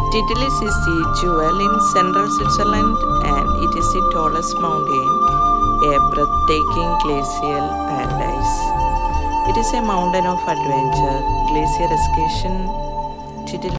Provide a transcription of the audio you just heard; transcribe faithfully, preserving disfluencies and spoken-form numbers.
Titles is the jewel in central Switzerland, and it is the tallest mountain, a breathtaking glacial paradise. It is a mountain of adventure, glacier excursion. Titles